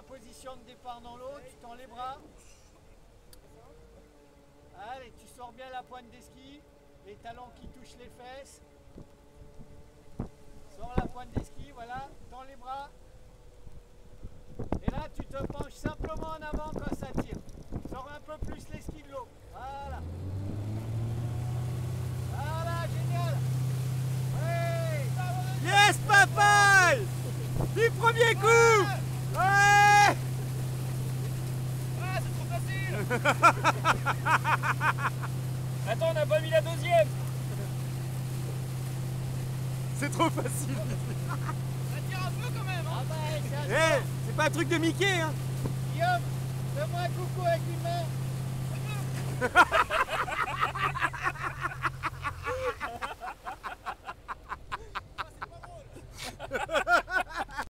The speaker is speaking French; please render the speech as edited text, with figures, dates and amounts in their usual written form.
position de départ dans l'eau, tu tends les bras. Allez, tu sors bien la pointe des skis, les talons qui touchent les fesses. Sors la pointe des skis, voilà, tends les bras. Et là, tu te penches simplement en avant quand ça tire. Sors un peu plus les skis de l'eau. Voilà. Voilà, génial. Ouais. Yes, papa! Du premier coup! Ouais! Ah, c'est trop facile. Attends, on n'a pas mis la deuxième. C'est trop facile! Ça tire un peu quand même, hein. Ah bah, c'est un Eh, sport. c'est pas un truc de Mickey, hein! Guillaume, fais-moi un coucou avec une main.